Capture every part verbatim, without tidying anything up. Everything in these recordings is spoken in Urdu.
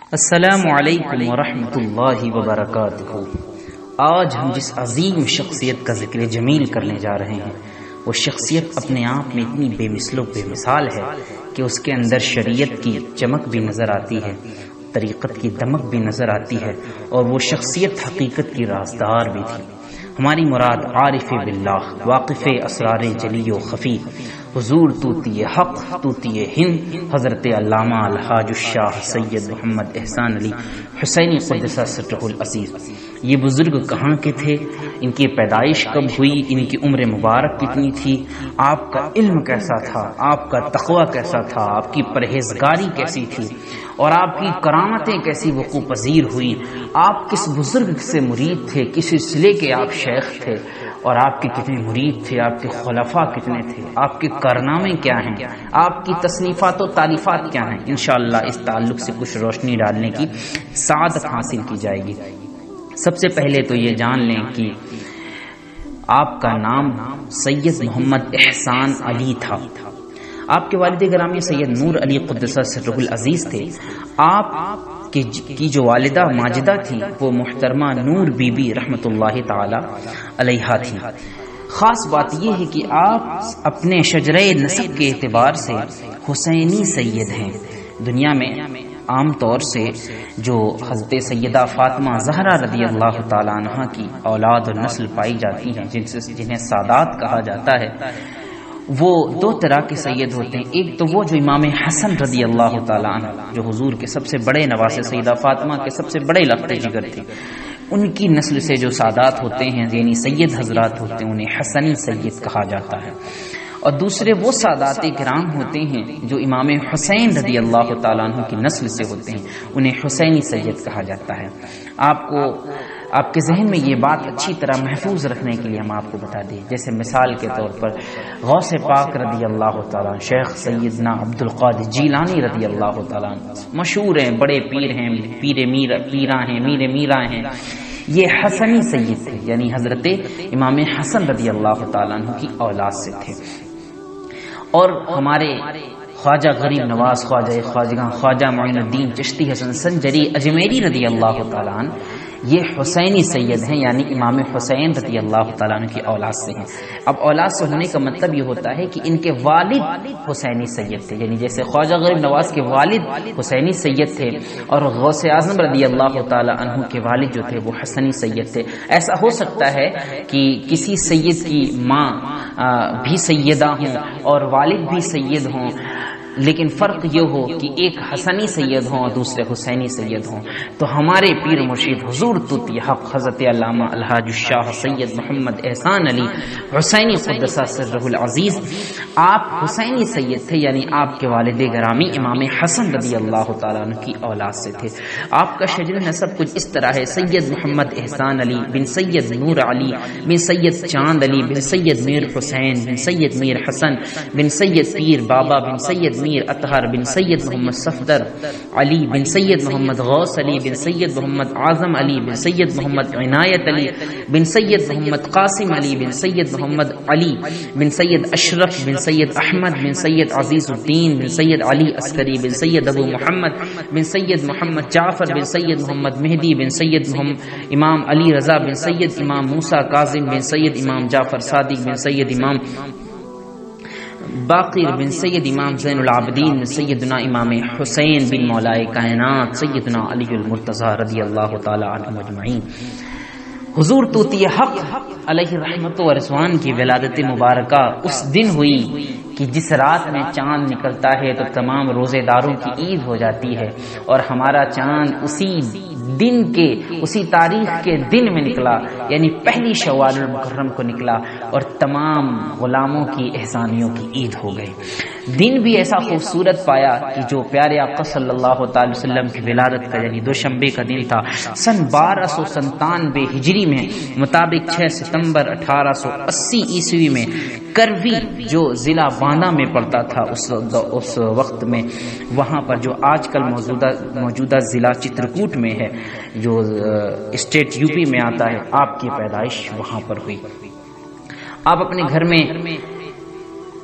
السلام علیکم ورحمۃ اللہ وبرکاتہ۔ آج ہم جس عظیم شخصیت کا ذکر جمیل کرنے جا رہے ہیں وہ شخصیت اپنے آپ میں اتنی بے مثل و بے مثال ہے کہ اس کے اندر شریعت کی چمک بھی نظر آتی ہے، طریقت کی دمک بھی نظر آتی ہے، اور وہ شخصیت حقیقت کی رازدار بھی تھی۔ ہماری مراد عارف باللہ، واقف اسرار جلی و خفی، حضور توتی حق توتی ہند حضرت علامہ الحاج الشاہ سید محمد احسان علی حسینی قدس سرہ العزیز۔ یہ بزرگ کہاں کے تھے، ان کی پیدائش کب ہوئی، ان کی عمر مبارک کتنی تھی، آپ کا علم کیسا تھا، آپ کا تقوی کیسا تھا، آپ کی پرہیزگاری کیسی تھی، اور آپ کی کرامتیں کیسی وقوع پذیر ہوئی، آپ کس بزرگ سے مرید تھے، کس سلسلے کے آپ شیخ تھے، اور آپ کے کتنے مرید تھے، آپ کے خلفاء کتنے تھے، آپ کے کارنامے کیا ہیں، آپ کی تصنیفات و تالیفات کیا ہیں۔ انشاءاللہ اس تعلق سے کچھ روشنی ڈالنے کی سعادت حاصل کی جائے گی۔ سب سے پہلے تو یہ جان لیں کہ آپ کا نام سید محمد احسان علی تھا۔ آپ کے والد گرامی سید نور علی قدس سرہ العزیز تھے۔ آپ کی جو والدہ ماجدہ تھی وہ محترمہ نور بی بی رحمت اللہ تعالی علیہا تھی۔ خاص بات یہ ہے کہ آپ اپنے شجرہ نسب کے اعتبار سے حسینی سید ہیں۔ دنیا میں عام طور سے جو حضرت سیدہ فاطمہ زہرا رضی اللہ تعالی عنہا کی اولاد اور نسل پائی جاتی ہیں، جن سے جنہیں سادات کہا جاتا ہے، وہ دو طرح کے سید ہوتے ہیں۔ ایک تو وہ جو امام حسن رضی اللہ تعالی عنہ، جو حضور کے سب سے بڑے نواسے سیدہ فاطمہ کے سب سے بڑے لخت جگر تھے، ان کی نسل سے جو سادات ہوتے ہیں، یعنی سید حضرات ہوتے ہیں، انہیں حسنی سید کہا جاتا ہے۔ اور دوسرے وہ سادات کرام ہوتے ہیں جو امام حسین رضی اللہ تعالیٰ عنہ کی نسل سے ہوتے ہیں، انہیں حسینی سید کہا جاتا ہے۔ آپ کو آپ کے ذہن میں یہ بات اچھی طرح محفوظ رکھنے کے لیے ہم آپ کو بتا دیں، جیسے مثال کے طور پر غوث پاک رضی اللہ تعالیٰ عنہ، شیخ سیدنا عبد القادر جیلانی رضی اللہ تعالیٰ عنہ مشہور ہیں، بڑے پیر ہیں، پیر میر پیرا ہیں، میر میرا ہیں، یہ حسنی سید تھے، یعنی حضرت امام حسن رضی اللہ تعالیٰ عنہ کی اولاد سے تھے۔ اور ہمارے خواجہ غریب نواز خواجہ خواجہ خواجہ معین الدین چشتی حسن سنجری اجمیری رضی اللہ تعالیٰ عنہ یہ حسینی سید ہیں، یعنی امام حسین رضی اللہ تعالیٰ عنہ کی اولاد سے ہیں۔ اب اولاد سے ہونے کا مطلب یہ ہوتا ہے کہ ان کے والد حسینی سید تھے، یعنی جیسے خواجہ غریب نواز کے والد حسینی سید تھے اور غوث اعظم رضی اللہ تعالیٰ عنہ کے والد جو تھے وہ حسنی سید تھے۔ ایسا ہو سکتا ہے کہ کسی سید کی ماں بھی سیدہ ہوں اور والد بھی سید ہوں، لیکن فرق یہ ہو کہ ایک حسنی سید ہوں اور دوسرے حسینی سید ہوں۔ تو ہمارے پیر مرشید حضور توتی حق حضرت علامہ الحاج الشاہ سید محمد احسان علی حسینی قدس سرہ العزیز آپ حسینی سید تھے، یعنی آپ کے والد گرامی امام حسن رضی اللہ تعالیٰ عنہ کی اولاد سے تھے۔ آپ کا شجر نسب کچھ اس طرح ہے: سید محمد احسان علی بن سید نور علی بن سید چاند علی بن سید میر حسین بن سید میر حسن بن سید پیر بابا بن سید میر اطہر بن سید محمد صفدر علی بن سید محمد غوث علی بن سید محمد اعظم علی بن سید محمد عنایت علی بن سید محمد قاسم علی بن سید محمد علی بن سید اشرف بن سید احمد بن سید عزیز الدین بن سید علی عسکری بن سید ابو محمد بن سید محمد جعفر بن سید محمد مہدی بن سید محمد امام علی رضا بن سید امام موسیٰ کاظم بن سید امام جعفر صادق بن سید امام باقر بن سید امام زین العابدین بن سیدنا امام حسین بن مولائے کائنات سیدنا علی المرتضی رضی اللہ تعالی عنہ اجمعین۔ حضور توتی حق علیہ رحمت و رضوان کی ولادت مبارکہ اس دن ہوئی کہ جس رات میں چاند نکلتا ہے تو تمام روزے داروں کی عید ہو جاتی ہے، اور ہمارا چاند اسی دن کے اسی تاریخ کے دن میں نکلا، یعنی پہلی شوال المکرم کو نکلا، اور تمام غلاموں کی احسانیوں کی عید ہو گئی۔ دن بھی ایسا خوبصورت پایا کہ جو پیارے آقا صلی اللہ تعالی وسلم کی ولادت کا یعنی دوشنبے کا دن تھا، سن بارہ سو ستانوے ہجری میں مطابق چھ ستمبر اٹھارہ سو اسی عیسوی میں کروی جو ضلع باندہ میں پڑتا تھا اس اس وقت میں، وہاں پر جو آج کل موجودہ موجودہ ضلع چترکوٹ میں ہے، جو اسٹیٹ یو پی میں آتا ہے، آپ کی پیدائش وہاں پر ہوئی۔ آپ اپنے گھر میں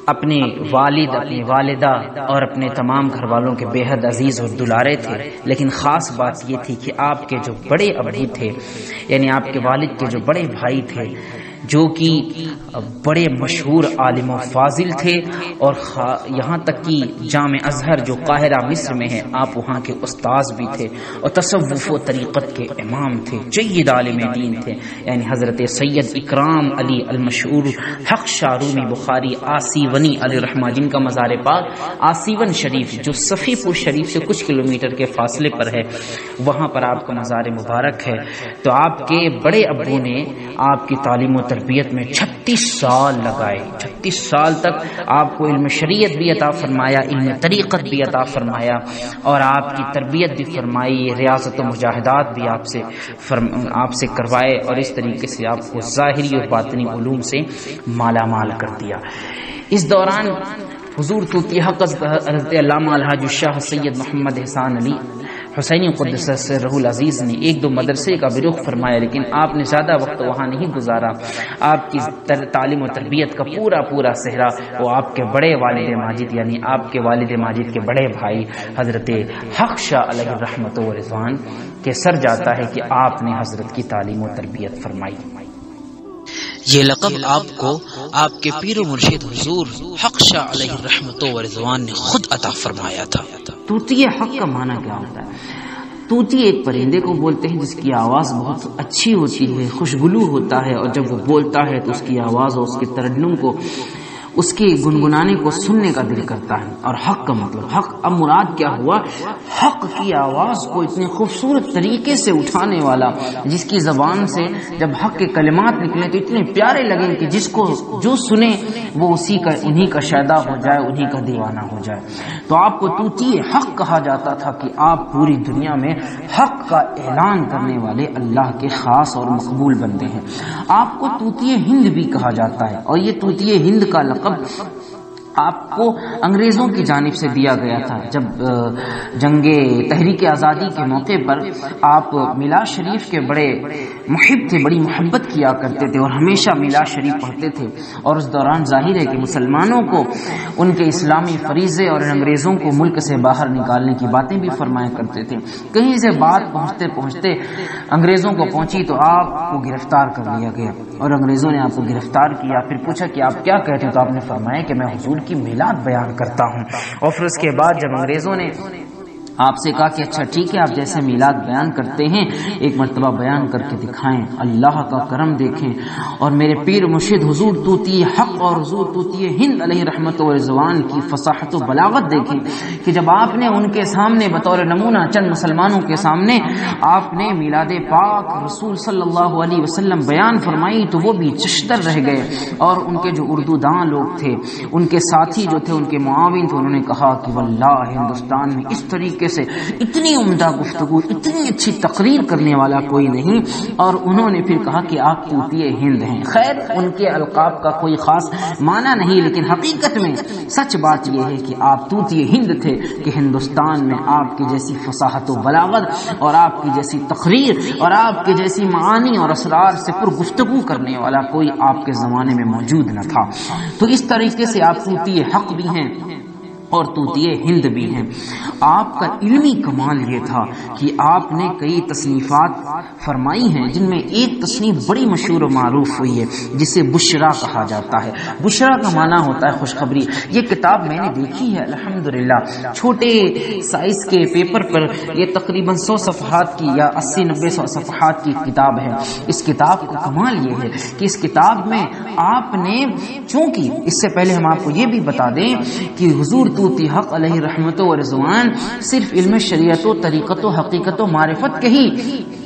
اپنے والد، اپنی والدہ اور اپنے تمام گھر والوں کے بے حد عزیز اور دلارے تھے، لیکن خاص بات یہ تھی کہ آپ کے جو بڑے ابو تھے، یعنی آپ کے والد کے جو بڑے بھائی تھے، جو کہ بڑے مشہور عالم و فاضل تھے، اور یہاں تک کہ جامع ازہر جو قاہرہ مصر میں ہے، آپ وہاں کے استاذ بھی تھے اور تصوف و طریقت کے امام تھے، جید عالم دین تھے، یعنی حضرت سید اکرام علی المشہور حق شاہ رومی بخاری آسیونی علیہ رحمہ، جن کا مزار پاک آسیون شریف جو صفی پور شریف سے کچھ کلومیٹر کے فاصلے پر ہے، وہاں پر آپ کا مزار مبارک ہے۔ تو آپ کے بڑے ابو نے آپ کی تعلیم و تربیت میں چھتیس سال لگائے، چھتیس سال تک آپ کو علم شریعت بھی عطا فرمایا، علم طریقت بھی عطا فرمایا، اور آپ کی تربیت بھی فرمائی، ریاضت و مجاہدات بھی آپ سے فرم آپ سے کروائے، اور اس طریقے سے آپ کو ظاہری اور باطنی علوم سے مالا مال کر دیا۔ اس دوران حضور توتی حق حضرت علامہ الحاج الشاہ سید محمد احسان علی حسینی قدس سرہ العزیز نے ایک دو مدرسے کا بھی رخ فرمایا، لیکن آپ نے زیادہ وقت وہاں نہیں گزارا۔ آپ کی تعلیم و تربیت کا پورا پورا صحرا وہ آپ کے بڑے والد ماجد، یعنی آپ کے والد ماجد کے بڑے بھائی حضرت حق شاہ علیہ رحمت و رضوان کے سر جاتا ہے کہ آپ نے حضرت کی تعلیم و تربیت فرمائی۔ یہ لقب آپ کو آپ کے پیر و مرشد حضور حق شاہ علیہ رحمت و رضوان نے خود عطا فرمایا تھا۔ توتی حق کا معنی کیا ہوتا ہے؟ توتی ایک پرندے کو بولتے ہیں جس کی آواز بہت اچھی ہوتی ہے، خوشبلو ہوتا ہے، اور جب وہ بولتا ہے تو اس کی آواز اور اس کے ترنم کو، اس کے گنگنانے کو سننے کا دل کرتا ہے۔ اور حق کا مطلب حق، اب مراد کیا ہوا؟ حق کی آواز کو اتنے خوبصورت طریقے سے اٹھانے والا، جس کی زبان سے جب حق کے کلمات نکلے تو اتنے پیارے لگیں کہ جس کو جو سنے وہ اسی کا انہی کا شیدا ہو جائے، انہی کا دیوانہ ہو جائے۔ تو آپ کو توتی حق کہا جاتا تھا کہ آپ پوری دنیا میں حق کا اعلان کرنے والے اللہ کے خاص اور مقبول بندے ہیں۔ آپ کو توتی ہند بھی کہا جاتا ہے، اور یہ توتی ہند کا لقب آپ کو انگریزوں کی جانب سے دیا گیا تھا۔ جب جنگ تحریک آزادی کے موقع پر آپ میلاد شریف کے بڑے محب تھے، بڑی محبت کیا کرتے تھے، اور ہمیشہ میلاد شریف پڑھتے تھے، اور اس دوران ظاہر ہے کہ مسلمانوں کو ان کے اسلامی فریضے اور انگریزوں کو ملک سے باہر نکالنے کی باتیں بھی فرمایا کرتے تھے۔ کہیں سے بات پہنچتے پہنچتے انگریزوں کو پہنچی تو آپ کو گرفتار کر لیا گیا، اور انگریزوں نے آپ کو گرفتار کیا۔ پھر پوچھا کہ آپ کیا کہتے ہیں، تو آپ نے فرمایا کہ میں حضور کی میلاد بیان کرتا ہوں۔ اور پھر اس کے بعد جب انگریزوں نے آپ سے کہا کہ اچھا ٹھیک ہے، آپ جیسے میلاد بیان کرتے ہیں ایک مرتبہ بیان کر کے دکھائیں، اللہ کا کرم دیکھیں، اور میرے پیر مرشد حضور توتی حق اور حضور توتی ہند علیہ رحمت و رضوان کی فصاحت و بلاغت دیکھیں کہ جب آپ نے ان کے سامنے بطور نمونہ چند مسلمانوں کے سامنے آپ نے میلاد پاک رسول صلی اللہ علیہ وسلم بیان فرمائی تو وہ بھی چشتر رہ گئے، اور ان کے جو اردو داں لوگ تھے، ان کے ساتھی جو تھے، ان کے معاون تھے، انہوں نے کہا کہ واللہ ہندوستان میں اس طریقے سے اتنی عمدہ گفتگو، اتنی اچھی تقریر کرنے والا کوئی نہیں، اور انہوں نے پھر کہا کہ آپ توتی ہند ہیں۔ خیر ان کے القاب کا کوئی خاص معنی نہیں، لیکن حقیقت میں سچ بات یہ ہے کہ آپ توتی ہند تھے، کہ ہندوستان میں آپ کی جیسی فصاحت و بلاغت اور آپ کی جیسی تقریر اور آپ کی جیسی معانی اور اسرار سے پر گفتگو کرنے والا کوئی آپ کے زمانے میں موجود نہ تھا۔ تو اس طریقے سے آپ توتی حق بھی ہیں اور توتی ہند بھی ہیں۔ آپ کا علمی کمال یہ تھا کہ آپ نے کئی تصنیفات فرمائی ہیں، جن میں ایک تصنیف بڑی مشہور و معروف ہوئی ہے جسے بشرا کہا جاتا ہے۔ بشرا کا معنی ہوتا ہے خوشخبری۔ یہ کتاب میں نے دیکھی ہے الحمدللہ، چھوٹے سائز کے پیپر پر، یہ تقریباً سو صفحات کی یا اسی نبے سو صفحات کی کتاب ہے۔ اس کتاب کا کمال یہ ہے کہ اس کتاب میں آپ نے، چونکہ اس سے پہلے ہم آپ کو یہ بھی بتا دیں کہ حضور توتی حق علیہ رحمت و رضوان صرف علم شریعت و طریقت و حقیقت و معرفت کے ہی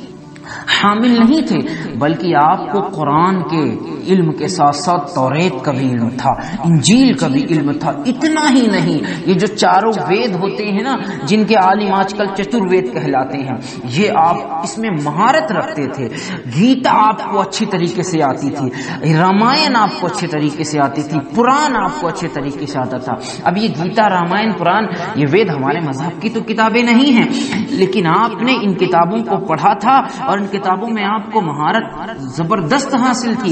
حامل نہیں تھے، بلکہ آپ کو قرآن کے علم کے ساتھ ساتھ توریت کا بھی علم تھا، انجیل کا بھی علم تھا۔ اتنا ہی نہیں، یہ جو چاروں وید ہوتے ہیں نا، جن کے عالم آج کل چتر وید کہلاتے ہیں، یہ آپ اس میں مہارت رکھتے تھے۔ گیتا آپ کو اچھی طریقے سے آتی تھی، رامائن آپ کو اچھے طریقے سے آتی تھی، پران آپ کو اچھے طریقے سے آتا تھا۔ اب یہ گیتا، رامائن، پران، یہ وید ہمارے مذہب کی تو کتابیں نہیں ہیں، لیکن آپ نے ان کتابوں کو پڑھا تھا، اور ان کتابوں میں آپ کو مہارت زبردست حاصل تھی، اور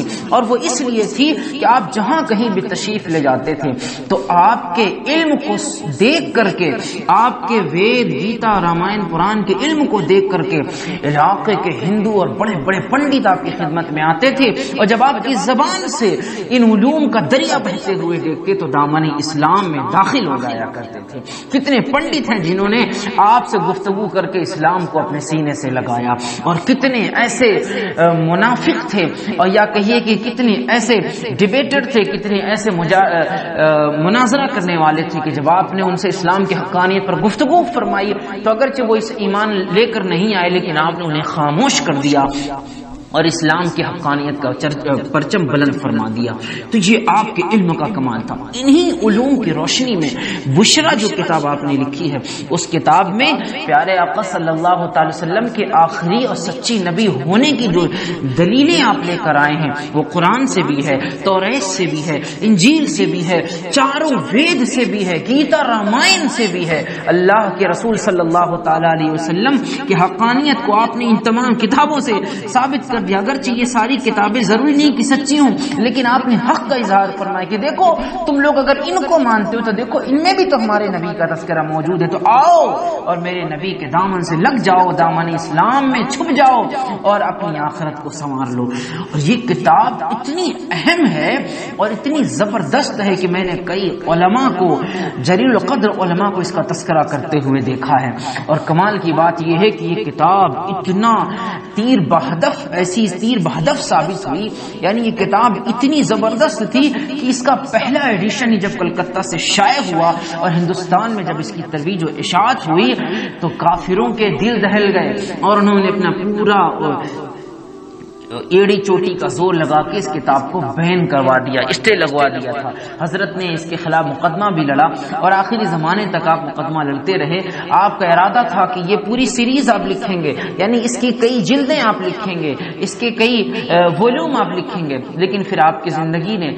وہ اس لیے تھی کہ آپ جہاں کہیں بھی تشریف لے جاتے تھے تو آپ کے علم کو دیکھ کر کے، آپ کے وید گیتا رامائن پران کے علم کو دیکھ کر کے علاقے کے ہندو اور بڑے بڑے پنڈت آپ کی خدمت میں آتے تھے، اور جب آپ کی زبان سے ان علوم کا دریا بہتے ہوئے دیکھتے تو دامن اسلام میں داخل ہو جایا کرتے تھے۔ کتنے پنڈت ہیں جنہوں نے آپ سے گفتگو کر کے اسلام کو اپنے سینے سے لگایا، اور کتنے ایسے منافق تھے، اور یا کہیے کہ کتنے ایسے ڈیبیٹر تھے، کتنے ایسے مناظرہ کرنے والے تھے کہ جب آپ نے ان سے اسلام کی حقانیت پر گفتگو فرمائی تو اگرچہ وہ اس ایمان لے کر نہیں آئے لیکن آپ نے انہیں خاموش کر دیا اور اسلام کی حقانیت کا پرچم بلند فرما دیا۔ تو یہ آپ کے علم کا کمال تھا۔ انہی علوم کی روشنی میں بشرا جو کتاب آپ نے لکھی ہے، اس کتاب میں پیارے آقا صلی اللہ تعالی وسلم کے آخری اور سچی نبی ہونے کی جو دلیلیں آپ لے کر آئے ہیں وہ قرآن سے بھی ہے، توریت سے بھی ہے، انجیل سے بھی ہے، چاروں وید سے بھی ہے، گیتا رامائن سے بھی ہے۔ اللہ کے رسول صلی اللہ تعالی علیہ وسلم کی حقانیت کو آپ نے ان تمام کتابوں سے ثابت کر دیا۔ اگرچہ یہ ساری کتابیں ضروری نہیں کہ سچی ہوں، لیکن آپ نے حق کا اظہار فرمایا کہ دیکھو تم لوگ اگر ان کو مانتے ہو تو دیکھو ان میں بھی تو ہمارے نبی کا تذکرہ موجود ہے، تو آؤ اور میرے نبی کے دامن سے لگ جاؤ، دامن اسلام میں چھپ جاؤ اور اپنی آخرت کو سنوار لو۔ اور یہ کتاب اتنی اہم ہے اور اتنی زبردست ہے کہ میں نے کئی علماء کو، جلیل القدر علماء کو اس کا تذکرہ کرتے ہوئے دیکھا ہے۔ اور کمال کی بات یہ ہے کہ یہ کتاب اتنا تیر بہدف، ایسی تیر بہدف ثابت ہوئی، یعنی یہ کتاب اتنی زبردست تھی کہ اس کا پہلا ایڈیشن ہی جب کلکتہ سے شائع ہوا اور ہندوستان میں جب اس کی ترویج و اشاعت ہوئی تو کافروں کے دل دہل گئے اور انہوں نے اپنا پورا ایڑی چوٹی کا زور لگا کے اس کتاب کو بین کروا دیا، اسٹے لگوا دیا تھا۔ حضرت نے اس کے خلاف مقدمہ بھی لڑا اور آخری زمانے تک آپ مقدمہ لڑتے رہے۔ آپ کا ارادہ تھا کہ یہ پوری سیریز آپ لکھیں گے، یعنی اس کی کئی جلدیں آپ لکھیں گے، اس کے کئی ولیوم آپ لکھیں گے، لیکن پھر آپ کی زندگی نے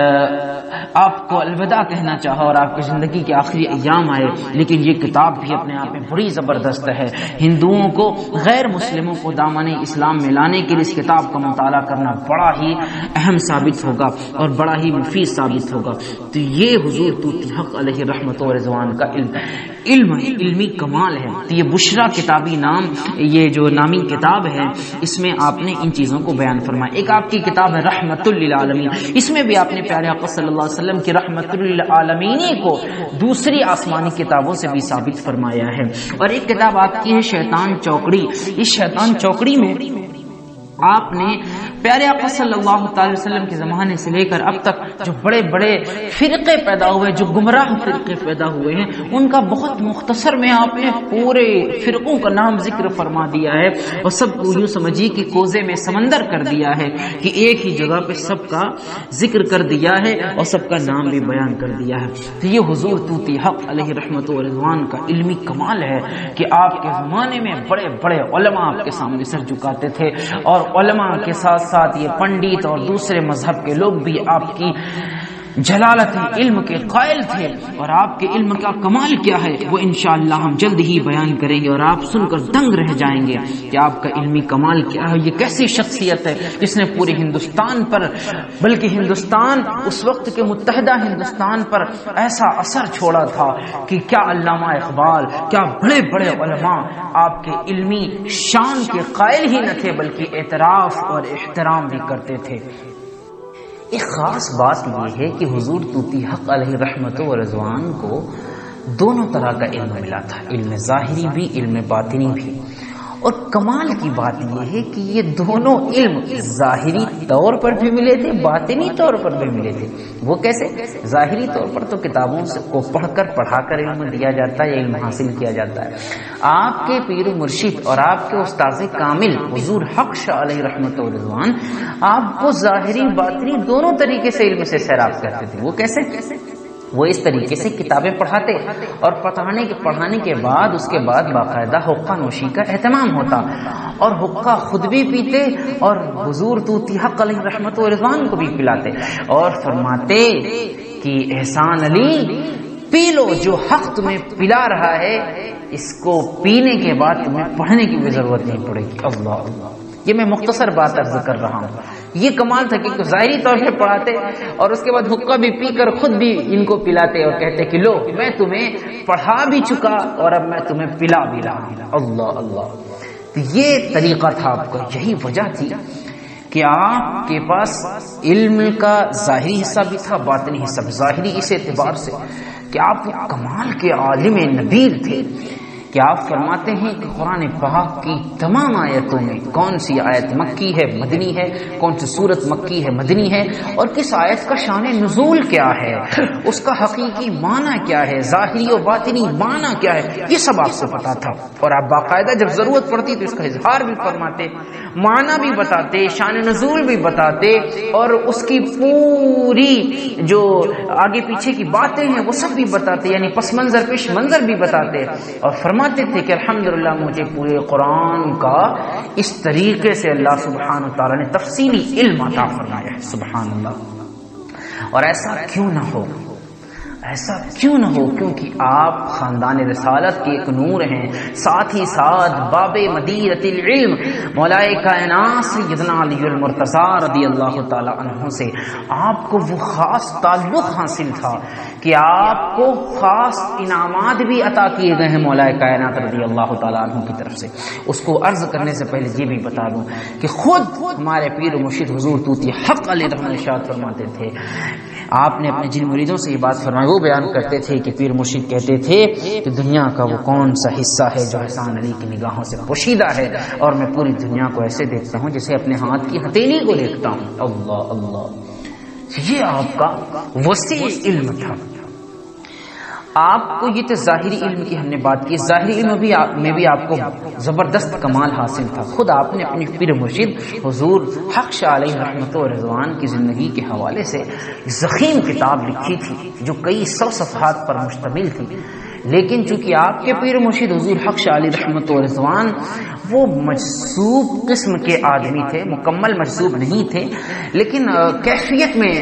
آپ کو الوداع کہنا چاہا اور آپ کی زندگی کے آخری ایام آئے۔ لیکن یہ کتاب بھی اپنے آپ میں بڑی زبردست ہے۔ ہندوؤں کو، غیر مسلموں کو دامن اسلام میں لانے کے لیے اس کتاب کا مطالعہ کرنا بڑا ہی اہم ثابت ہوگا اور بڑا ہی مفید ثابت ہوگا۔ تو یہ حضور توتی حق علیہ رحمت و رضوان کا علم علم علمی کمال ہے۔ تو یہ بشرا کتابی نام، یہ جو نامی کتاب ہے، اس میں آپ نے ان چیزوں کو بیان فرمایا۔ ایک آپ کی کتاب ہے رحمت للعالمین، اس میں بھی آپ نے پیارے آقا صلی اللہ علیہ وسلم کی رحمت للعالمین کو دوسری آسمانی کتابوں سے بھی ثابت فرمایا ہے۔ اور ایک کتاب آپ کی ہے شیطان چوکڑی۔ اس شیطان چوکڑی میں آپ نے پیارے آقا صلی اللہ تعالی وسلم کے زمانے سے لے کر اب تک جو بڑے بڑے فرقے پیدا ہوئے، جو گمراہ فرقے پیدا ہوئے ہیں، ان کا بہت مختصر میں آپ نے پورے فرقوں کا نام ذکر فرما دیا ہے اور سب کو یوں سمجھیے کہ کوزے میں سمندر کر دیا ہے کہ ایک ہی جگہ پہ سب کا ذکر کر دیا ہے اور سب کا نام بھی بیان کر دیا ہے۔ تو یہ حضور توتی حق علیہ رحمت و رضوان کا علمی کمال ہے کہ آپ کے زمانے میں بڑے بڑے علماء آپ کے سامنے سر جھکاتے تھے، اور علماء کے ساتھ ساتھ یہ پنڈت اور دوسرے مذہب کے لوگ بھی آپ کی جلالت علم کے قائل تھے۔ اور آپ کے علم کا کمال کیا ہے وہ انشاءاللہ ہم جلد ہی بیان کریں گے، اور آپ سن کر دنگ رہ جائیں گے کہ آپ کا علمی کمال کیا ہے۔ یہ کیسی شخصیت ہے جس نے پورے ہندوستان پر، بلکہ ہندوستان اس وقت کے متحدہ ہندوستان پر ایسا اثر چھوڑا تھا کہ کیا علامہ اقبال، کیا بڑے بڑے علماء آپ کے علمی شان کے قائل ہی نہ تھے بلکہ اعتراف اور احترام بھی کرتے تھے۔ ایک خاص بات یہ ہے کہ حضور توتی حق علیہ رحمت و رضوان کو دونوں طرح کا علم ملا تھا، علم ظاہری بھی، علم باطنی بھی۔ اور کمال کی بات یہ ہے کہ یہ دونوں علم ظاہری طور پر بھی ملے تھے، باطنی طور پر بھی ملے تھے۔ وہ کیسے؟ ظاہری طور پر تو کتابوں سے کو پڑھ کر پڑھا کر علم دیا جاتا ہے، علم حاصل کیا جاتا ہے۔ آپ کے پیر و مرشد اور آپ کے استاذ کامل حضور حق شاہ علیہ رحمت و رضوان آپ کو ظاہری باطنی دونوں طریقے سے علم سے سیراب کرتے تھے۔ وہ کیسے؟ وہ اس طریقے سے کتابیں پڑھاتے اور پڑھانے کے پڑھانے کے بعد اس کے بعد باقاعدہ حقہ نوشی کا اہتمام ہوتا، اور حقہ خود بھی پیتے اور حضور توتی حق علیہ رحمت و رضوان کو بھی پلاتے، اور فرماتے کہ احسان علی پی لو، جو حق تمہیں پلا رہا ہے اس کو پینے کے بعد تمہیں پڑھنے کی بھی ضرورت نہیں پڑے گی۔ اللہ اللہ، یہ میں مختصر بات عرض کر رہا ہوں یہ کمال تھا کہ ظاہری طور پہ پڑھاتے اور اس کے بعد حقہ بھی پی کر خود بھی ان کو پلاتے اور کہتے کہ لو میں تمہیں پڑھا بھی چکا اور اب میں تمہیں پلا بھی رہا ہوں. اللہ اللہ. تو یہ طریقہ تھا آپ کا. یہی وجہ تھی کہ آپ کے پاس علم کا ظاہری حصہ بھی تھا، باطنی حصہ بھی. ظاہری اس اعتبار سے کہ آپ کمال کے عالم نبیر تھے کہ آپ فرماتے ہیں کہ قرآن پاک کی تمام آیتوں میں کون سی آیت مکی ہے مدنی ہے، کون سی صورت مکی ہے مدنی ہے، اور کس آیت کا شان نزول کیا ہے، اس کا حقیقی معنی کیا ہے، ظاہری و باطنی معنی کیا ہے، یہ سب آپ کو پتا تھا. اور آپ باقاعدہ جب ضرورت پڑتی تو اس کا اظہار بھی فرماتے، معنی بھی بتاتے، شان نزول بھی بتاتے، اور اس کی پوری جو آگے پیچھے کی باتیں ہیں وہ سب بھی بتاتے، یعنی پس منظر پیش منظر بھی بتاتے. اور فرماتے تھے کہ الحمدللہ مجھے پورے قرآن کا اس طریقے سے اللہ سبحانہ وتعالی نے تفصیلی علم عطا فرمایا ہے. سبحان اللہ. اور ایسا کیوں نہ ہو، ایسا کیوں نہ ہو کیونکہ آپ خاندان رسالت کے ایک نور ہیں، ساتھ ہی ساتھ باب مدینۃ العلم مولا کائنات سیدنا علی المرتضی رضی اللہ تعالی عنہ سے آپ کو وہ خاص تعلق حاصل تھا کہ آپ کو خاص انعامات بھی عطا کیے گئے ہیں مولا کائنات رضی اللہ تعالی عنہ کی طرف سے. اس کو عرض کرنے سے پہلے یہ بھی بتا دوں کہ خود ہمارے پیر و مرشد حضور طوطی حق علیہ الرحمۃ ارشاد فرماتے تھے، آپ نے اپنے جن مریدوں سے یہ بات فرمائی وہ بیان کرتے تھے کہ پیر مرشد کہتے تھے کہ دنیا کا وہ کون سا حصہ ہے جو احسان علی کی نگاہوں سے پوشیدہ ہے، اور میں پوری دنیا کو ایسے دیکھتا ہوں جسے اپنے ہاتھ کی ہتھیلی کو دیکھتا ہوں. اللہ اللہ. یہ آپ کا وسیع علم تھا. آپ کو یہ تو ظاہری علم کی ہم نے بات کی، ظاہری علم بھی آپ میں بھی آپ کو زبردست کمال حاصل تھا. خود آپ نے اپنی پیر مرشد حضور حق شاہ علیہ رحمت و رضوان کی زندگی کے حوالے سے ضخیم کتاب لکھی تھی جو کئی سو صفحات پر مشتمل تھی. لیکن چونکہ آپ کے پیر مرشد حضور حق شاہ علیہ رحمت و رضوان وہ مجذوب قسم کے آدمی تھے، مکمل مجذوب نہیں تھے، لیکن کیفیت میں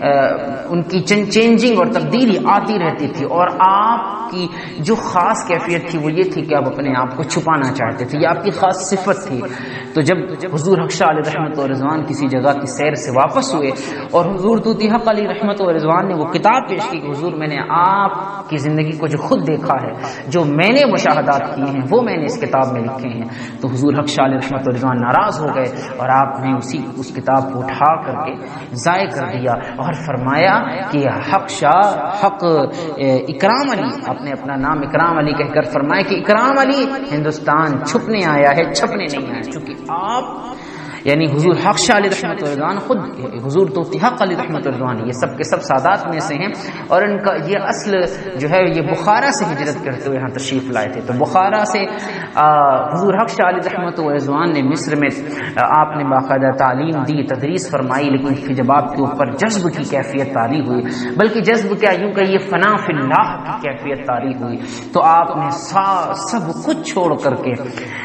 ان کی چینجنگ اور تبدیلی آتی رہتی تھی. اور آپ کی جو خاص کیفیت تھی وہ یہ تھی کہ آپ اپنے آپ کو چھپانا چاہتے تھے، یہ آپ کی خاص صفت تھی. تو جب حضور حق شاہ علیہ رحمت و رضوان کسی جگہ کی سیر سے واپس ہوئے اور حضور طوطی حق علیہ رحمت و رضوان نے وہ کتاب پیش کی کہ حضور میں نے آپ کی زندگی کو جو خود دیکھا ہے، جو میں نے مشاہدات کیے ہیں وہ میں نے اس کتاب میں لکھے ہیں. تو حضور حق شاہ علیہ رحمت و رضوان ناراض ہو گئے اور آپ نے اسی اس کتاب کو اٹھا کر کے ضائع کر دیا اور فرمایا کہ حق شاہ حق اکرام علی، آپ نے اپنا نام اکرام علی کہہ کر فرمایا کہ اکرام علی ہندوستان چھپنے آیا ہے، چھپنے نہیں آیا. چونکہ آپ یعنی حضور حق شاہ علیہ رحمت و رضوان خود حضور طوطی حق علیہ رحمت و رضوان یہ سب کے سب سادات میں سے ہیں، اور ان کا یہ اصل جو ہے یہ بخارا سے ہجرت کرتے ہوئے یہاں تشریف لائے تھے. تو بخارا سے حضور حق شاہ علیہ رحمت و رضوان نے مصر میں آپ نے باقاعدہ تعلیم دی، تدریس فرمائی، لیکن پھر جب آپ کے اوپر جذب کی کیفیت طاری ہوئی، بلکہ جذب کیا یوں کہ یہ فنا فی اللہ کی کیفیت طاری ہوئی، تو آپ نے سب کچھ چھوڑ کر کے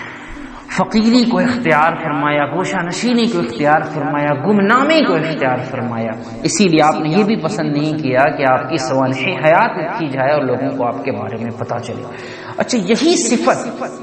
فقیری کو اختیار فرمایا، گوشہ نشینی کو اختیار فرمایا، گمنامی کو اختیار فرمایا. اسی لیے آپ نے یہ بھی پسند نہیں کیا کہ آپ کی سوانح حیات لکھی جائے اور لوگوں کو آپ کے بارے میں پتہ چلے. اچھا یہی صفت،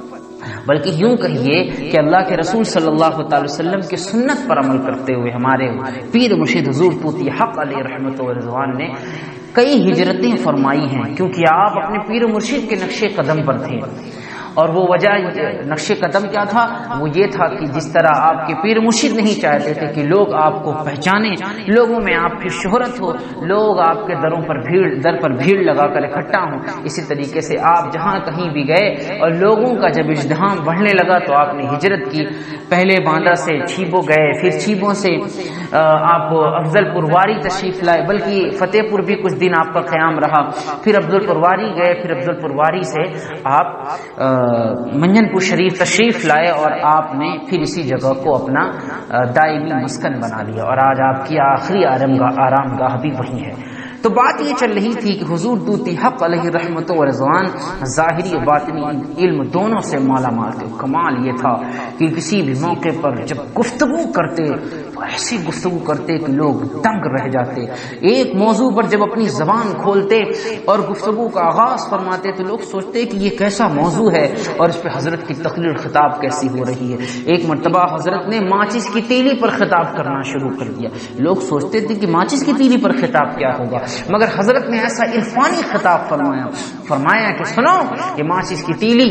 بلکہ یوں کہیے کہ اللہ کے رسول صلی اللہ تعالی وسلم کی سنت پر عمل کرتے ہوئے ہمارے پیر مرشد حضور طوطی حق علیہ رحمت و رضوان نے کئی ہجرتیں فرمائی ہیں، کیونکہ آپ اپنے پیر مرشد کے نقش قدم پر تھے. اور وہ وجہ نقش قدم کیا تھا؟ وہ یہ تھا کہ جس طرح آپ کے پیر مرشد نہیں چاہتے تھے کہ لوگ آپ کو پہچانیں، لوگوں میں آپ کی شہرت ہو، لوگ آپ کے دروں پر بھیڑ در پر بھیڑ لگا کر اکٹھا ہوں، اسی طریقے سے آپ جہاں کہیں بھی گئے اور لوگوں کا جب ازدحام بڑھنے لگا تو آپ نے ہجرت کی. پہلے باندہ سے چھیبو گئے، پھر چھیبوں سے آپ افضل پرواری تشریف لائے، بلکہ فتح پور بھی کچھ دن آپ کا قیام رہا، پھر افضل پرواری گئے، پھر افضل پرواری سے آپ منجن پور شریف تشریف لائے اور آپ نے پھر اسی جگہ کو اپنا دائمی مسکن بنا لیا، اور آج آپ کی آخری آرام گاہ آرام گاہ بھی وہی ہے. تو بات یہ چل رہی تھی کہ حضور طوطی حق علیہ رحمت و رضوان ظاہری و باطنی علم دونوں سے مالا مال تھے. کمال یہ تھا کہ کسی بھی موقع پر جب گفتگو کرتے تو ایسی گفتگو کرتے کہ لوگ دنگ رہ جاتے. ایک موضوع پر جب اپنی زبان کھولتے اور گفتگو کا آغاز فرماتے تو لوگ سوچتے کہ یہ کیسا موضوع ہے اور اس پہ حضرت کی تقریر خطاب کیسی ہو رہی ہے. ایک مرتبہ حضرت نے ماچس کی تیلی پر خطاب کرنا شروع کر دیا. لوگ سوچتے تھے کہ ماچس کی تیلی پر خطاب کیا ہوگا، مگر حضرت نے ایسا عرفانی خطاب فرمایا فرمایا کہ سنو، یہ ماچس کی تیلی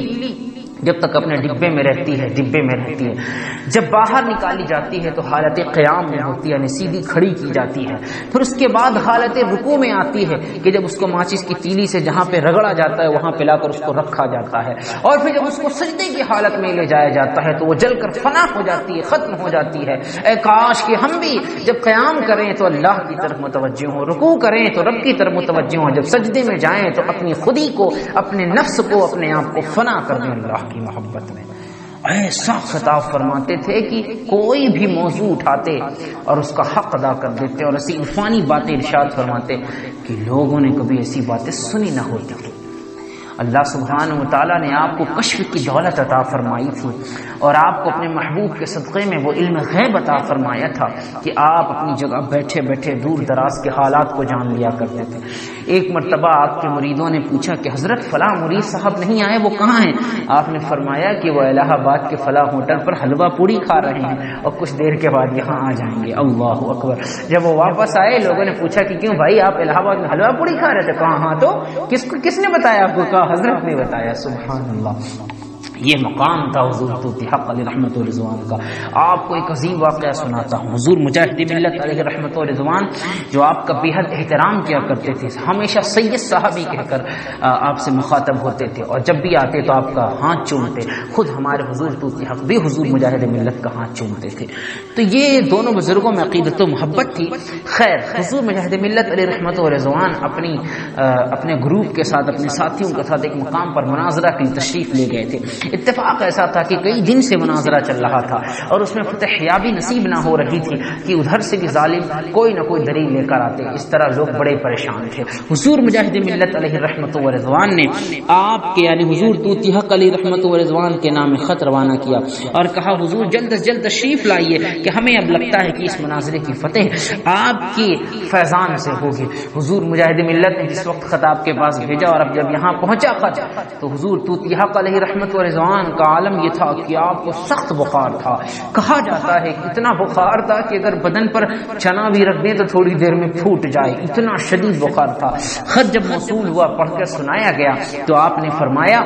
جب تک اپنے ڈبے میں رہتی ہے ڈبے میں رہتی ہے جب باہر نکالی جاتی ہے تو حالت قیام میں ہوتی ہے، یعنی سیدھی کھڑی کی جاتی ہے. پھر اس کے بعد حالت رکوع میں آتی ہے کہ جب اس کو ماچس کی تیلی سے جہاں پہ رگڑا جاتا ہے وہاں پہ لا کر اس کو رکھا جاتا ہے، اور پھر جب اس کو سجدے کی حالت میں لے جایا جاتا ہے تو وہ جل کر فنا ہو جاتی ہے، ختم ہو جاتی ہے. اے کاش کہ ہم بھی جب قیام کریں تو اللہ کی طرف متوجہ ہوں، رکوع کریں تو رب کی طرف متوجہ ہوں، جب سجدے میں جائیں تو اپنی خودی کو، اپنے نفس کو، اپنے آپ کو فنا کر دیں اللہ کی محبت میں. ایسا خطاب فرماتے تھے کہ کوئی بھی موضوع اٹھاتے اور اس کا حق ادا کر دیتے، اور ایسی عرفانی باتیں ارشاد فرماتے کہ لوگوں نے کبھی ایسی باتیں سنی نہ ہوتی تھی. اللہ سبحانہ و تعالیٰ نے آپ کو کشف کی دولت عطا فرمائی تھی اور آپ کو اپنے محبوب کے صدقے میں وہ علم غیب عطا فرمایا تھا کہ آپ اپنی جگہ بیٹھے بیٹھے دور دراز کے حالات کو جان لیا کرتے تھے. ایک مرتبہ آپ کے مریدوں نے پوچھا کہ حضرت فلاں مرید صاحب نہیں آئے، وہ کہاں ہیں؟ آپ نے فرمایا کہ وہ الہ آباد کے فلاں ہوٹل پر حلوہ پوڑی کھا رہے ہیں اور کچھ دیر کے بعد یہاں آ جائیں گے. اللہ اکبر. جب وہ واپس آئے لوگوں نے پوچھا کہ کیوں بھائی آپ الہ آباد میں حلوہ پوڑی کھا رہے تھے؟ کہاں؟ ہاں تو کس کو کس نے بتایا آپ کو؟ کہا حضرت نے بتایا. سبحان اللہ. یہ مقام تھا حضور توتی حق علیہ رحمت و رضوان کا. آپ کو ایک عظیم واقعہ سناتا ہوں. حضور مجاہد ملت علیہ رحمت و رضوان جو آپ کا بے حد احترام کیا کرتے تھے، ہمیشہ سید صاحبی کہہ کر آپ سے مخاطب ہوتے تھے، اور جب بھی آتے تو آپ کا ہاتھ چومتے. خود ہمارے حضور توتی حق بھی حضور مجاہد ملت کا ہاتھ چومتے تھے. تو یہ دونوں بزرگوں میں عقیدت و محبت تھی. خیر، حضور مجاہد ملت علیہ رحمت و رضوان اپنی اپنے گروپ کے ساتھ، اپنے ساتھیوں کے ساتھ ایک مقام پر مناظرہ کی تشریف لے گئے تھے. اتفاق ایسا تھا کہ کئی دن سے مناظرہ چل رہا تھا اور اس میں فتح یابی نصیب نہ ہو رہی تھی کہ ادھر سے بھی ظالم کوئی نہ کوئی دلیل لے کر آتے. اس طرح لوگ بڑے پریشان تھے. حضور مجاہد ملت علیہ رحمت و رضوان نے آپ کے یعنی حضور توتی حق علیہ رحمت و رضوان کے نام خط روانہ کیا اور کہا حضور جلد از جلد تشریف لائیے کہ ہمیں اب لگتا ہے کہ اس مناظرے کی فتح آپ کی فیضان سے ہوگی. حضور مجاہد ملت نے جس وقت خطاب کے پاس بھیجا اور اب جب یہاں پہنچا خط تو حضور توتی حق علیہ رحمت و رضوان کا عالم یہ تھا کہ آپ کو سخت بخار تھا. کہا جاتا ہے کہ اتنا بخار تھا کہ اگر بدن پر چنا بھی رکھ دیں تو تھوڑی دیر میں پھوٹ جائے، اتنا شدید بخار تھا. خط جب موصول ہوا، پڑھ کر سنایا گیا تو آپ نے فرمایا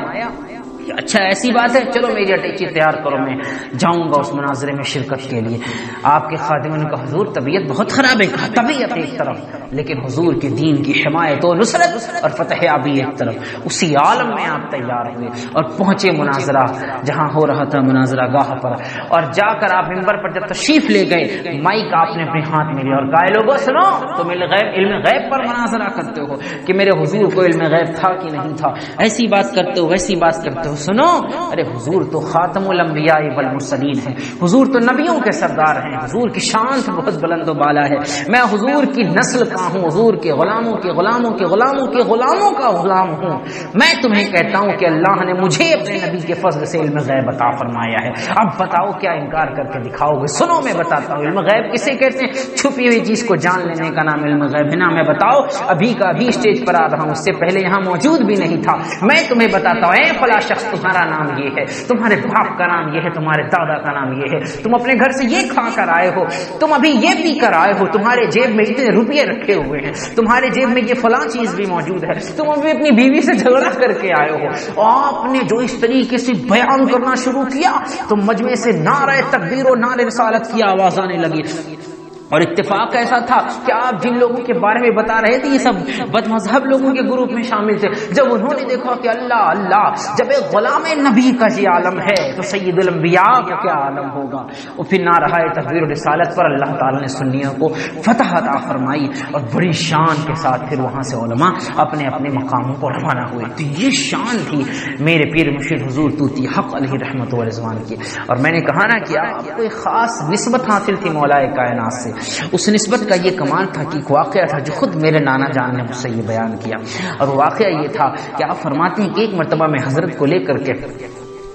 اچھا ایسی بات ہے، چلو میری اٹیچی تیار کرو، میں جاؤں گا اس مناظرے میں شرکت کے لیے. آپ کے خادموں نے کہا حضور طبیعت بہت خراب ہے. کہا طبیعت ایک طرف لیکن حضور کے دین کی حمایت و نصرت اور فتح یابی ایک طرف. اسی عالم میں آپ تیار ہوئے اور پہنچے مناظرہ جہاں ہو رہا تھا مناظرہ گاہ پر، اور جا کر آپ منبر پر جب تشریف لے گئے مائک آپ نے اپنے ہاتھ میں لیا اور کہا لوگوں سنو، تم علم غیب پر مناظرہ کرتے ہو کہ میرے حضور کو علم غیب تھا کہ نہیں تھا، ایسی بات کرتے ہو ویسی بات کرتے ہو. سنو، ارے حضور تو خاتم الانبیاء والمرسلین ہیں، حضور تو نبیوں کے سردار ہیں، حضور کی شان تو بہت بلند و بالا ہے. میں حضور کی نسل کا ہوں، حضور کے غلاموں کے غلاموں کے غلاموں کے غلاموں کا غلام ہوں. میں تمہیں کہتا ہوں کہ اللہ نے مجھے اپنے نبی کے فضل سے علم غیب عطا فرمایا ہے. اب بتاؤ کیا انکار کر کے دکھاؤ گے؟ سنو میں بتاتا ہوں. علم غیب کسے کہتے ہیں؟ چھپی ہوئی چیز کو جان لینے کا نام علم غیب ہے نا. میں بتاؤ ابھی کا ابھی اسٹیج پر آ رہا ہوں، اس سے پہلے یہاں موجود بھی نہیں تھا. میں تمہیں بتاتا ہوں، اے فلاں شخص تمہارا نام یہ ہے، تمہارے باپ کا نام یہ ہے، تمہارے دادا کا نام یہ ہے، تم اپنے گھر سے یہ کھا کر آئے ہو، تم ابھی یہ پی کر آئے ہو، تمہارے جیب میں اتنے روپیے رکھے ہوئے ہیں، تمہارے جیب میں یہ فلاں چیز بھی موجود ہے، تم ابھی اپنی بیوی سے جھگڑا کر کے آئے ہو. آپ نے جو اس طریقے سے بیان کرنا شروع کیا تو مجمع سے نعرہ تکبیر و نعرہ رسالت کی آواز آنے لگی. اور اتفاق ایسا تھا کہ آپ جن لوگوں کے بارے میں بتا رہے تھے یہ سب بد مذہب لوگوں کے گروپ میں شامل تھے. جب انہوں نے دیکھا کہ اللہ اللہ جب ایک غلام نبی کا یہ عالم ہے تو سید الانبیاء کا کیا عالم ہوگا. اور پھر نعرہ تکبیر و رسالت پر اللہ تعالی نے سنیوں کو فتح عطا فرمائی اور بڑی شان کے ساتھ پھر وہاں سے علماء اپنے اپنے مقاموں کو روانہ ہوئے. تو یہ شان تھی میرے پیر مرشد حضور توتی حق علیہ رحمت و رضوان کی. اور میں نے کہا نا کہ آپ کو ایک خاص نسبت حاصل تھی مولا کائنات سے. اس نسبت کا یہ کمال تھا کہ ایک واقعہ تھا جو خود میرے نانا جان نے مجھ سے یہ بیان کیا. اور واقعہ یہ تھا کہ آپ فرماتے ہیں کہ ایک مرتبہ میں حضرت کو لے کر کے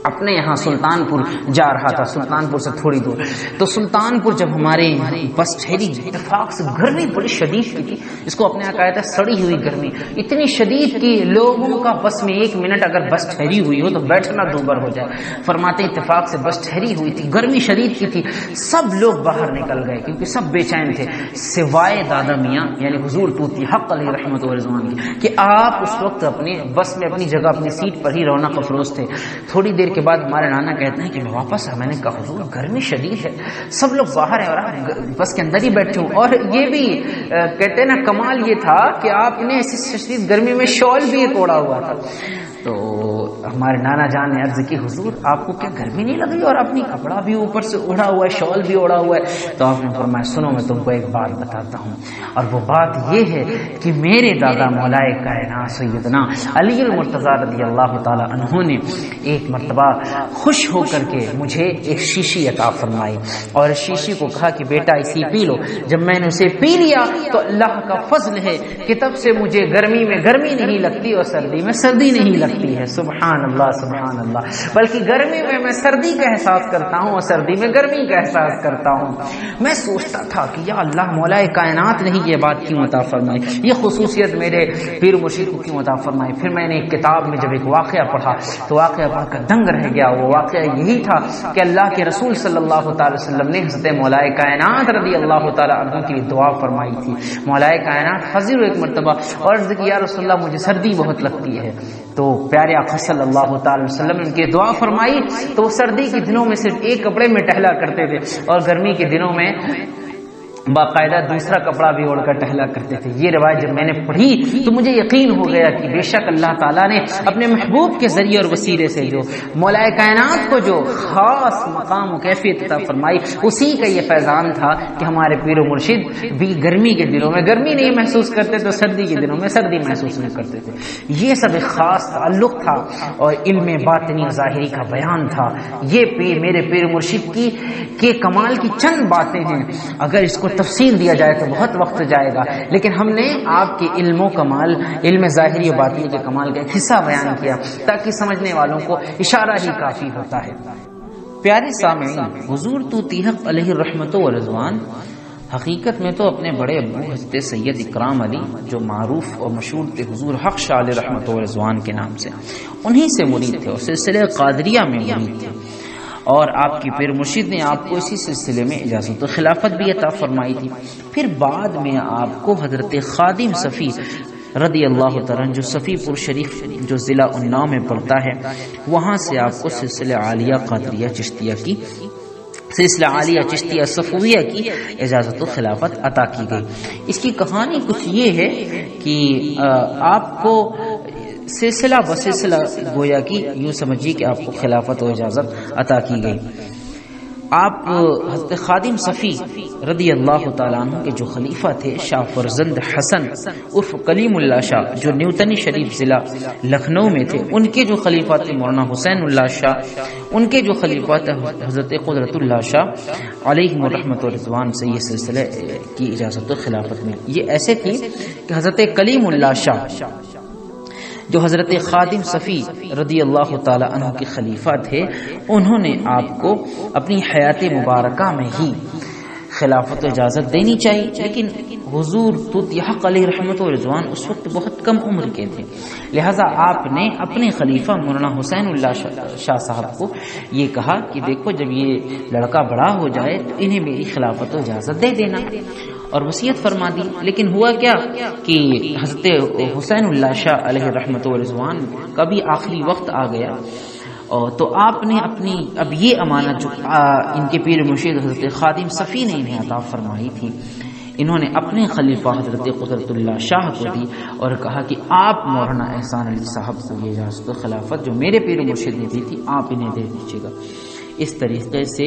اپنے یہاں سلطان پور جا رہا تھا، سلطان پور سے تھوڑی دور. تو سلطان پور جب ہمارے بس ٹھہری، اتفاق سے گرمی بڑی شدید کی تھی، اس کو اپنے کہا تھا سڑی ہوئی گرمی اتنی شدید کہ لوگوں کا بس میں ایک منٹ اگر بس ٹھہری ہوئی ہو تو بیٹھنا دوبر ہو جائے. فرماتے اتفاق سے بس ٹھہری ہوئی تھی، گرمی شدید کی تھی، سب لوگ باہر نکل گئے کیونکہ سب بے چین تھے سوائے دادا میاں یعنی حضور توتی حق علیہ رحمت و رضوان کی، کہ آپ اس وقت اپنے بس میں اپنی جگہ اپنی سیٹ پر ہی رونق افروز تھے. تھوڑی دیر کے بعد ہمارے نانا کہتے ہیں کہ میں واپس آ، میں نے کہا حضور گرمی شدید ہے، سب لوگ باہر ہیں اور آپ بس کے اندر ہی بیٹھے ہوں. اور یہ بھی کہتے ہیں نا کمال یہ تھا کہ آپ نے ایسی شدید گرمی میں شال بھی ایک اوڑا ہوا تھا. تو ہمارے نانا جان نے عرض کی حضور آپ کو کیا گرمی نہیں لگی اور اپنی کپڑا بھی اوپر سے اوڑھا ہوا ہے، شال بھی اوڑھا ہوا ہے؟ تو آپ نے فرمایا سنو میں تم کو ایک بات بتاتا ہوں، اور وہ بات یہ ہے کہ میرے دادا مولائے کائنات سیدنا علی المرتضیٰ رضی اللہ تعالی عنہ نے ایک مرتبہ خوش ہو کر کے مجھے ایک شیشی عطا فرمائی اور اس شیشی کو کہا کہ بیٹا اسی پی لو. جب میں نے اسے پی لیا تو اللہ کا فضل ہے کہ تب سے مجھے گرمی میں گرمی نہیں لگتی اور سردی میں سردی نہیں لگتی ہے. سبحان اللہ سبحان اللہ. بلکہ گرمی میں میں سردی کا احساس کرتا ہوں اور سردی میں گرمی کا احساس کرتا ہوں. میں سوچتا تھا کہ یا اللہ مولائے کائنات نے یہ بات کیوں عطا فرمائی، یہ خصوصیت میرے پیر مرشد کو کیوں عطا فرمائی. پھر میں نے ایک کتاب میں جب ایک واقعہ پڑھا تو واقعہ پڑھ کر دنگ رہ گیا. وہ واقعہ یہی تھا کہ اللہ کے رسول صلی اللہ تعالی وسلم نے حضرت مولائے کائنات رضی اللہ تعالی عنہ کی دعا فرمائی تھی. مولائے کائنات حاضر ایک مرتبہ اور عرض کی یا رسول اللہ مجھے سردی بہت لگتی ہے. تو پیارے آقا صلی اللہ تعالی وسلم نے ان کی دعا فرمائی تو وہ سردی کے دنوں میں صرف ایک کپڑے میں ٹہلا کرتے تھے اور گرمی کے دنوں میں باقاعدہ دوسرا کپڑا بھی اوڑھ کر ٹہلا کرتے تھے. یہ روایت جب میں نے پڑھی تو مجھے یقین ہو گیا کہ بے شک اللہ تعالیٰ نے اپنے محبوب کے ذریعے اور وسیلے سے جو مولائے کائنات کو جو خاص مقام و کیفیت عطا فرمائی اسی کا یہ فیضان تھا کہ ہمارے پیر و مرشد بھی گرمی کے دنوں میں گرمی نہیں محسوس کرتے تو سردی کے دنوں میں سردی محسوس نہیں کرتے تھے. یہ سب ایک خاص تعلق تھا اور علم باطنی ظاہری کا بیان تھا. یہ پیر میرے پیر مرشد کی کے کمال کی چند باتیں ہیں. اگر اس کو تفصیل دیا جائے تو بہت وقت جائے گا، لیکن ہم نے آپ کے علم و کمال علم ظاہری و باطنی کے کمال کا ایک حصہ بیان کیا تاکہ سمجھنے والوں کو اشارہ ہی کافی ہوتا ہے. پیارے سامعین، حضور توتی حق علیہ رحمت و رضوان حقیقت میں تو اپنے بڑے ابو حضرت سید اکرام علی جو معروف اور مشہور تھے حضور حق شاہ علیہ رحمت و رضوان کے نام سے، انہی سے مرید تھے اور سلسلہ قادریہ میں مرید تھے. اور آپ کی پیر مرشد نے آپ کو اسی سلسلے میں اجازت و خلافت بھی عطا فرمائی تھی. پھر بعد میں آپ کو حضرت خادم صفی رضی اللہ تعالیٰ جو صفی پور شریف جو ضلع اناؤ میں پڑتا ہے وہاں سے آپ کو سلسلہ عالیہ قادریہ چشتیہ کی سلسلہ عالیہ چشتیہ صفویہ کی اجازت و خلافت عطا کی گئی. اس کی کہانی کچھ یہ ہے کہ آپ کو سلسلہ بسلسلہ گویا کی یوں سمجھیے کہ آپ کو خلافت و اجازت عطا کی گئی. آپ حضرت خادم صفی رضی اللہ تعالیٰ عنہ کے جو خلیفہ تھے شاہ فرزند حسن عرف کلیم اللہ شاہ جو نیوتنی شریف ضلع لکھنؤ میں تھے، ان کے جو خلیفہ تھے مولانا حسین اللہ شاہ، ان کے جو خلیفہ تھے حضرت قدرت اللہ شاہ علیہ رحمت و رضوان سے یہ سلسلے کی اجازت و خلافت میں. یہ ایسے تھی کہ حضرت کلیم اللہ شاہ جو حضرت خادم صفی رضی اللہ تعالی عنہ کے خلیفہ تھے، انہوں نے آپ کو اپنی حیات مبارکہ میں ہی خلافت و اجازت دینی چاہیے، لیکن حضور توتی حق علیہ رحمت و رضوان اس وقت بہت کم عمر کے تھے، لہذا آپ نے اپنے خلیفہ مولانا حسین اللہ شاہ صاحب کو یہ کہا کہ دیکھو جب یہ لڑکا بڑا ہو جائے تو انہیں میری خلافت و اجازت دے دینا، اور وصیت فرما دی. لیکن ہوا کیا کہ حضرت حسین اللہ شاہ علیہ رحمت و رضوان کا بھی آخری وقت آ گیا، اور تو آپ نے اپنی اب یہ امانت جو ان کے پیر مرشد حضرت خادم صفی نے انہیں عطا فرمائی تھی، انہوں نے اپنے خلیفہ حضرت قدرت اللہ شاہ کو دی اور کہا کہ آپ مولانا احسان علی صاحب کو یہ اجازت و خلافت جو میرے پیر مرشد نے دی تھی آپ انہیں دے دیجیے گا. اس طریقے سے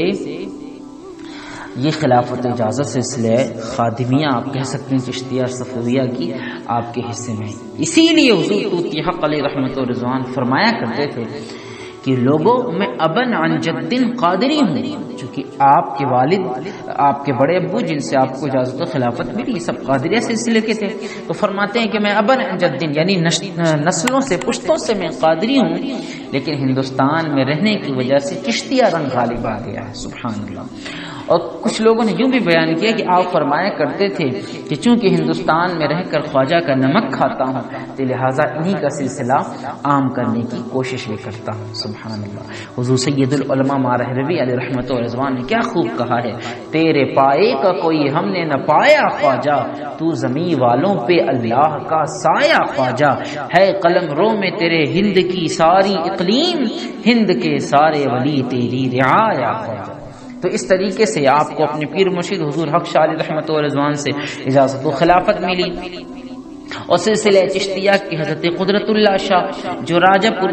یہ خلافت اجازت سلسلہ خادمیہ آپ کہہ سکتے ہیں چشتیہ صفویہ کی آپ کے حصے میں. اسی لیے حضور توتی حق علیہ رحمت و رضوان فرمایا کرتے تھے کہ لوگوں میں ابن عن جد قادری ہوں، چونکہ آپ کے والد آپ کے بڑے ابو جن سے آپ کو اجازت و خلافت ملی یہ سب قادریہ سلسلے کے تھے، تو فرماتے ہیں کہ میں ابن عن جد یعنی نسلوں سے پشتوں سے میں قادری ہوں، لیکن ہندوستان میں رہنے کی وجہ سے چشتیہ رنگ غالب آ گیا ہے، سبحان اللہ۔ اور کچھ لوگوں نے یوں بھی بیان کیا کہ آپ فرمایا کرتے تھے کہ چونکہ ہندوستان میں رہ کر خواجہ کا نمک کھاتا ہوں تو لہٰذا انہی کا سلسلہ عام کرنے کی کوشش بھی کرتا ہوں، سبحان اللہ۔ حضور سید العلماء مارہروی علیہ رحمت و رضوان نے کیا خوب کہا ہے، تیرے پائے کا کوئی ہم نے نہ پایا خواجہ، تو زمین والوں پہ اللہ کا سایہ خواجہ، ہے قلم رو میں تیرے ہند کی ساری اقلیم، ہند کے سارے ولی تیری رعایا خواجہ۔ تو اس طریقے سے آپ کو اپنے پیر مرشد حضور حق شاہ علیہ رحمت و رضوان سے اجازت و خلافت ملی، اور سلسلہ چشتیہ کی حضرت قدرت اللہ شاہ جو راجہ پور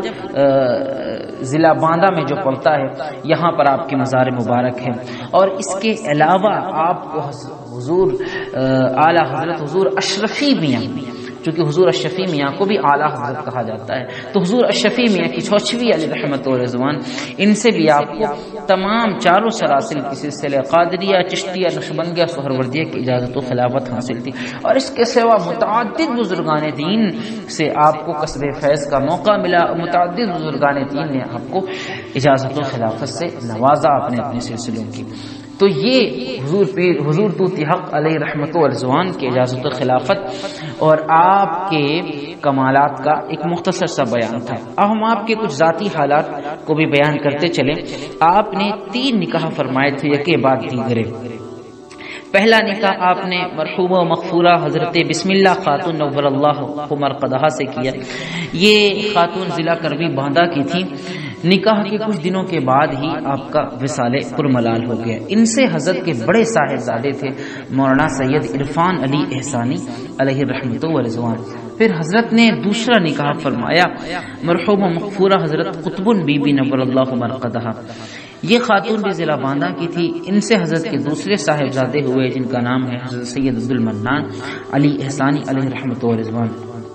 ضلع باندہ میں جو پڑتا ہے یہاں پر آپ کی مزار مبارک ہے، اور اس کے علاوہ آپ کو حضور اعلیٰ حضرت حضور اشرفی میاں، چونکہ حضور اشرفی میاں کو بھی اعلیٰ حضرت کہا جاتا ہے، تو حضور اشرفی میاں کی چھوچوی علی رحمت و رضوان، ان سے بھی آپ کو تمام چاروں سلاسل کی سلسلے قادریہ، چشتیہ، نقشبندیہ، سہروردیہ کی اجازت و خلافت حاصل تھی، اور اس کے سوا متعدد بزرگان دین سے آپ کو کسب فیض کا موقع ملا، متعدد بزرگان دین نے آپ کو اجازت و خلافت سے نوازا اپنے اپنے سلسلوں کی۔ تو یہ حضور پیر حضور توتی حق علیہ رحمت و رضوان کی اجازت و خلافت اور آپ کے کمالات کا ایک مختصر سا بیان تھا۔ اب ہم آپ کے کچھ ذاتی حالات کو بھی بیان کرتے چلیں۔ آپ نے تین نکاح فرمائے تھے یکے بعد دیگرے۔ پہلا نکاح آپ نے مرحومہ و مغفورہ حضرت بسم اللہ خاتون نور اللہ مرقدہ سے کیا۔ یہ خاتون ضلع کربی باندہ کی تھی۔ نکاح کے کچھ دنوں کے بعد ہی آپ کا وصال پرملال ہو گیا۔ ان سے حضرت کے بڑے صاحبزادے تھے مولانا سید عرفان علی احسانی علیہ رحمت و رضوان۔ پھر حضرت نے دوسرا نکاح فرمایا مرحوم مغفورہ حضرت قطب بی بی نور اللہ مرقدہ۔ یہ خاتون بھی ضلع باندہ کی تھی۔ ان سے حضرت کے دوسرے صاحبزادے ہوئے جن کا نام ہے حضرت سید عبد المنان علی احسانی علیہ رحمت و رضوان۔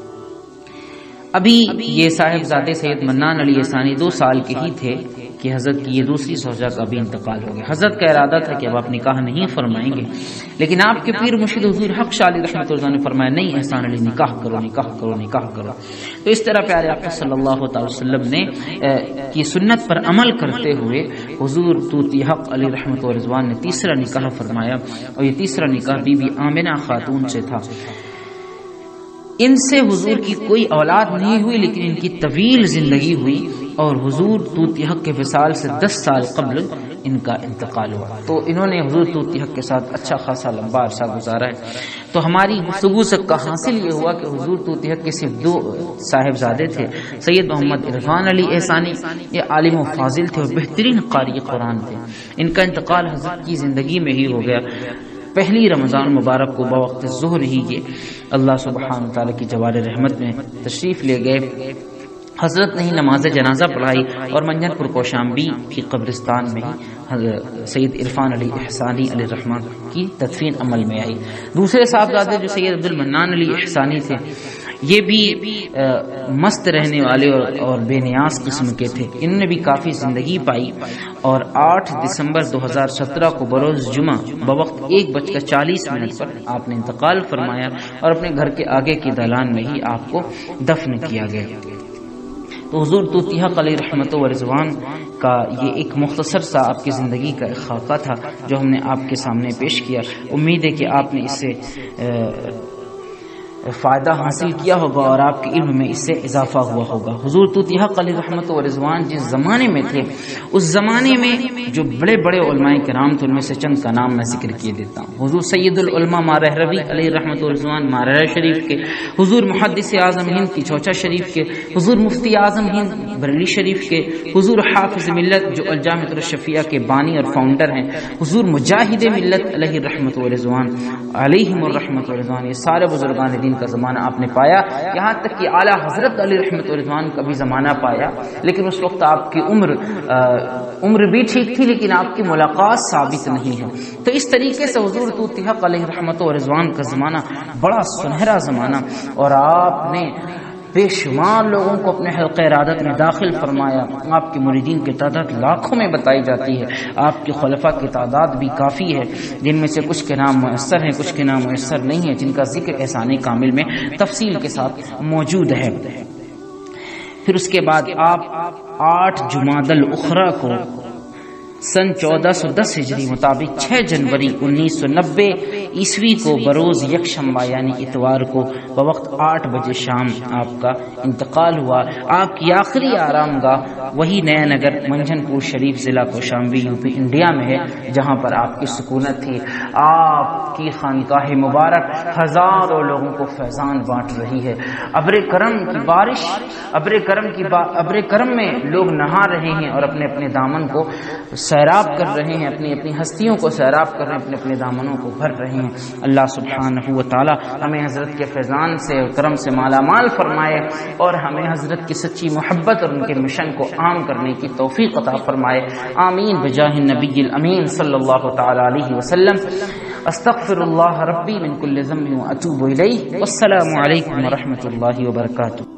ابھی یہ صاحبزادے سید منان علی احسانی دو سال کے ہی تھے کہ حضرت کی یہ دوسری زوجہ کا بھی انتقال ہو گیا۔ حضرت کا ارادہ تھا کہ اب آپ نکاح نہیں فرمائیں گے، لیکن آپ کے پیر مرشد حضور حق شاہ علی رحمۃ اللہ نے فرمایا نہیں احسان علی نکاح کرو نکاح کرو نکاح کرو۔ تو اس طرح پیارے آقا صلی اللہ تعالی وسلم نے کی سنت پر عمل کرتے ہوئے حضور توتی حق علی رحمۃ اللہ رضوان نے تیسرا نکاح فرمایا، اور یہ تیسرا نکاح بی بی آمنہ خاتون سے تھا۔ ان سے حضور کی کوئی اولاد نہیں ہوئی، لیکن ان کی طویل زندگی ہوئی، اور حضور توتی حق کے وصال سے دس سال قبل ان کا انتقال ہوا۔ تو انہوں نے حضور توتی حق کے ساتھ اچھا خاصا لمبا عرصہ گزارا ہے۔ تو ہماری گفتگو سے کا حاصل یہ ہوا کہ حضور توتی حق کے صرف دو صاحبزادے تھے، سید محمد عرفان علی احسانی، یہ عالم و فاضل تھے اور بہترین قاری قرآن تھے۔ ان کا انتقال حضرت کی زندگی میں ہی ہو گیا۔ پہلی رمضان مبارک کو بوقت ظہر ہی یہ اللہ سبحانہ تعالیٰ کی جوار رحمت میں تشریف لے گئے۔ حضرت نے ہی نماز جنازہ پڑھائی اور منجن پور کوشامبی کی قبرستان میں ہی سید عرفان علی احسانی علیہ الرحمن کی تدفین عمل میں آئی۔ دوسرے صاحبزادے جو سید عبد المنان علی احسانی تھے یہ بھی مست رہنے والے اور بے نیاز قسم کے تھے۔ انہوں نے بھی کافی زندگی پائی، اور آٹھ دسمبر دو ہزار سترہ کو بروز جمعہ بوقت ایک بج کر چالیس منٹ پر آپ نے انتقال فرمایا، اور اپنے گھر کے آگے کی دالان میں ہی آپ کو دفن کیا گیا۔ تو حضور توتی حق علیہ رحمت و رضوان کا یہ ایک مختصر سا آپ کی زندگی کا ایک خاکہ تھا جو ہم نے آپ کے سامنے پیش کیا۔ امید ہے کہ آپ نے اس سے فائدہ حاصل کیا ہوگا اور آپ کے علم میں اس سے اضافہ ہوا ہوگا۔ حضور توتی حق علیہ رحمت و رضوان جس زمانے میں تھے اس زمانے میں جو بڑے بڑے علماء کرام تھے ان میں سے چند کا نام میں ذکر کیے دیتا ہوں۔ حضور سید العلماء مارہروی علیہ رحمت و رضوان مارہرہ شریف کے، حضور محدث اعظم ہند کی چوچا شریف کے، حضور مفتی اعظم ہند بریلی شریف کے، حضور حافظ ملت جو الجامعۃ الشفیہ کے بانی اور فاؤنڈر ہیں، حضور مجاہد ملت علیہ رحمت و رضوان علیہم الرحمت و رضوان، یہ سارے بزرگان دین کا زمانہ آپ نے پایا۔ یہاں تک کہ اعلیٰ حضرت علی رحمت و رضوان کا بھی زمانہ پایا، لیکن اس وقت آپ کی عمر عمر بھی ٹھیک تھی لیکن آپ کی ملاقات ثابت نہیں ہے۔ تو اس طریقے سے حضور توتی حق علیہ رحمت و رضوان کا زمانہ بڑا سنہرا زمانہ، اور آپ نے بے شمار لوگوں کو اپنے حلقہ ارادت میں داخل فرمایا. آپ کے مریدین کی تعداد لاکھوں میں بتائی جاتی ہے. آپ کے خلفاء کی تعداد بھی کافی ہے، جن میں سے کچھ کے نام میسر ہیں، کچھ کے نام میسر نہیں ہیں، جن کا ذکر احسان کامل میں تفصیل کے ساتھ موجود ہے. پھر اس کے بعد آپ آٹھ جمادی الاخری کو سن چودہ سو دس ہجری مطابق چھ جنوری انیس سو نبے عیسوی کو بروز یکشنبہ یعنی اتوار کو بوقت آٹھ بجے شام آپ کا انتقال ہوا. آپ کی آخری آرام گاہ وہی نیا نگر منجن پور شریف ضلع کوشامبی یو پی انڈیا میں ہے، جہاں پر آپ کی سکونت تھی. آپ کی خانقاہ مبارک ہزاروں لوگوں کو فیضان بانٹ رہی ہے. ابر کرم کی بارش ابر کرم کی با... ابر کرم میں لوگ نہا رہے ہیں اور اپنے اپنے دامن کو سیراب کر رہے ہیں، اپنی اپنی ہستیوں کو سیراب کر رہے ہیں، اپنے اپنے دامنوں کو بھر رہے ہیں. اللہ سبحانہ و تعالی ہمیں حضرت کے فیضان سے اور کرم سے مالا مال فرمائے اور ہمیں حضرت کی سچی محبت اور ان کے مشن کو عام کرنے کی توفیق عطا فرمائے. آمین بجاہ النبی الامین صلی اللہ تعالی علیہ وسلم. استغفر اللہ ربی من کل ذنب واتوب الیہ. والسلام علیکم ورحمۃ اللہ وبرکاتہ.